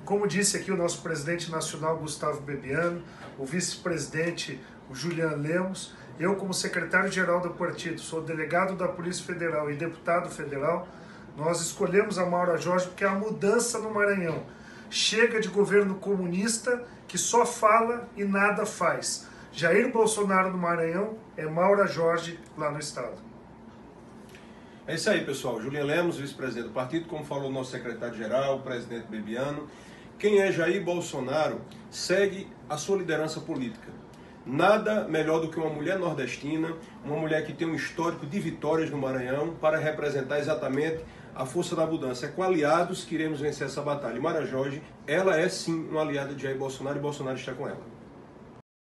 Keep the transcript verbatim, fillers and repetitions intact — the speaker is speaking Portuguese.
como disse aqui o nosso presidente nacional, Gustavo Bebiano, o vice-presidente, o Julian Lemos, eu como secretário-geral do partido, sou delegado da Polícia Federal e deputado federal, nós escolhemos a Maura Jorge porque é a mudança no Maranhão. Chega de governo comunista que só fala e nada faz. Jair Bolsonaro no Maranhão é Maura Jorge lá no estado. É isso aí, pessoal. Julian Lemos, vice-presidente do partido, como falou o nosso secretário-geral, o presidente Bebiano. Quem é Jair Bolsonaro segue a sua liderança política. Nada melhor do que uma mulher nordestina, uma mulher que tem um histórico de vitórias no Maranhão para representar exatamente a força da mudança. É com aliados que iremos vencer essa batalha. E Maura Jorge, ela é sim uma aliada de Jair Bolsonaro e Bolsonaro está com ela.